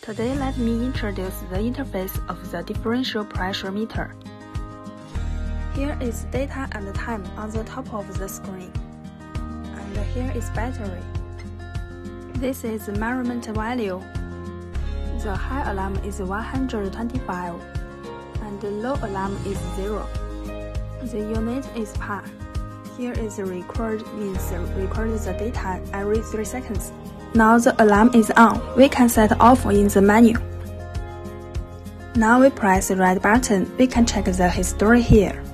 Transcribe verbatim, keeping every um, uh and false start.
Today let me introduce the interface of the differential pressure meter. Here is data and time on the top of the screen. And here is battery. This is the measurement value. The high alarm is one hundred twenty-five and the low alarm is zero. The unit is par. Here is record means record the data every three seconds. Now the alarm is on. We can set off in the menu. Now we press the red button. We can check the history here.